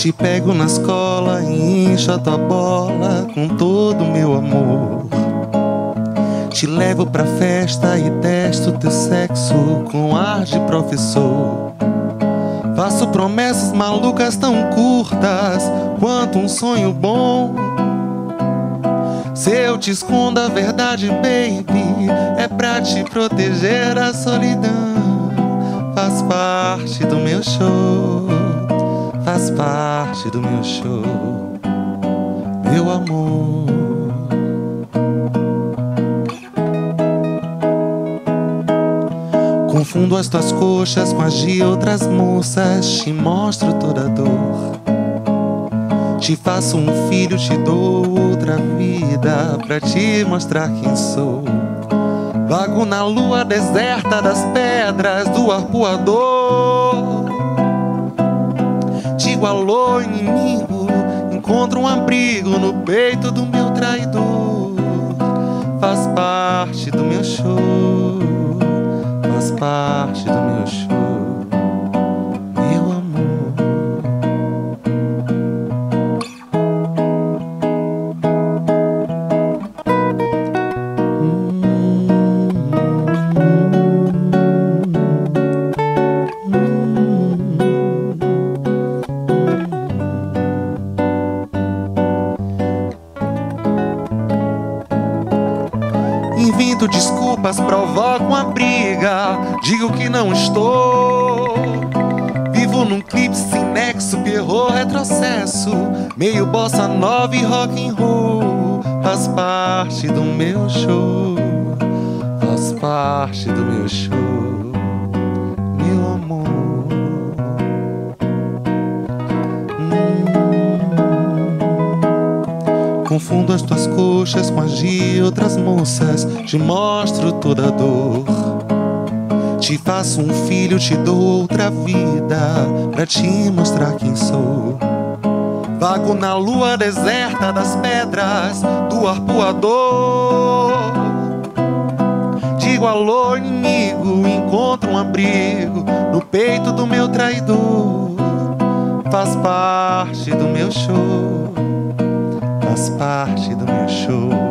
Te pego na escola e encho a tua bola com todo o meu amor. Te levo pra festa e testo teu sexo com ar de professor. Faço promessas malucas tão curtas quanto um sonho bom. Se eu te escondo a verdade, baby, é pra te proteger da solidão. Faz parte do meu show, faz parte do meu show, meu amor. Confundo as tuas coxas com as de outras moças, te mostro toda a dor. Te faço um filho, te dou outra vida pra te mostrar quem sou. Vago na lua deserta das pedras do arpoador. Digo alô, inimigo, encontro um abrigo no peito do meu traidor. Faz parte do meu show, faz parte do meu show, meu amor. Invento desculpas, provoco uma briga, digo que não estou. Vivo num clipe sem nexo, errou retrocesso, meio bossa nova e rock and roll. Faz parte do meu show, faz parte do meu show, meu amor. Confundo as tuas coxas com as de outras moças, te mostro toda a dor. Te faço um filho, te dou outra vida pra te mostrar quem sou. Vago na lua deserta das pedras do arpoador. Digo alô, inimigo, encontro um abrigo no peito do meu traidor. Faz parte do meu show, faz parte do meu show,